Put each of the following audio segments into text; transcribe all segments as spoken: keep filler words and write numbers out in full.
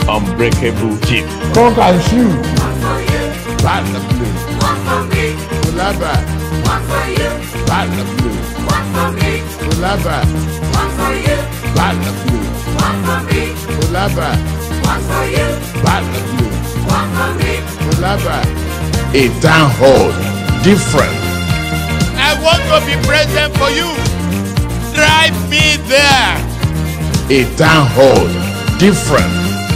unbreakable jeep. Cock and shoot. One for you. Battle blue. One for me. Kulaba. One for you. Battle blue. One for me. Kulaba. One for you. Battle blue. One for me. Kulaba. One for you. Battle blue. One for me. Kulaba. A town hall. Different. I want to be present for you. Drive me there. A town hall. Different.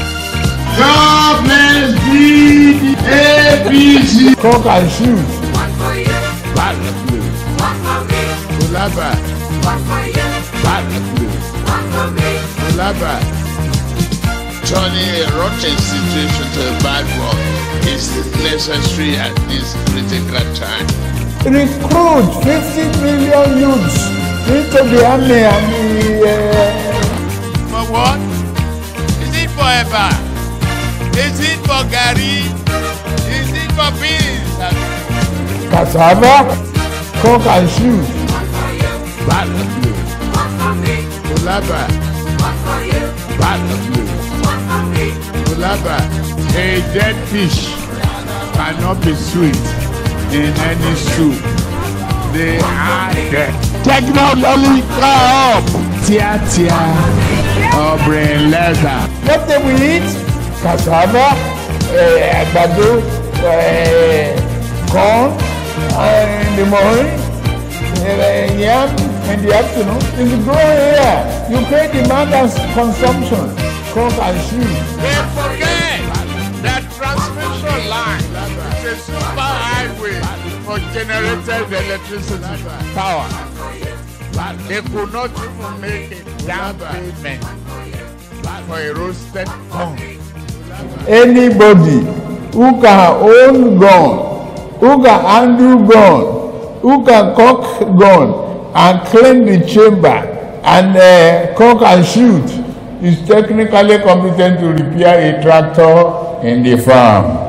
God bless thee, A B C. Cock and shoot. One for you. Battle blue. One for me. Kulaba. One for you. Battle blue. One for me. Kulaba. Turning a rotten situation to a bad one is necessary at this critical time. Recruit fifty million youths into the army and the, uh, For what? Is it forever? Is it for Gary? Is it for beans? cassava. Cock and shoot. One for you. Battle blue. One for me. Kulaba. One for you. Battle blue. One for me. Kulaba. A dead fish cannot be sweet in any soup. They are dead. Technology up. Tia tia. Or brain leather. What do we eat? Cassava, uh, àgbàdo, uh, corn uh, in the morning, uh, yam in the afternoon. In the growing area, you pay demand and consumption. Cock and shoot. They forget that transmission line is a super highway for generated electricity power. They could not even make a down payment for a roasted corn. Anybody who can own gun, who can handle gun, who can cock gun and clean the chamber and uh, cock and shoot is technically competent to repair a tractor in the farm.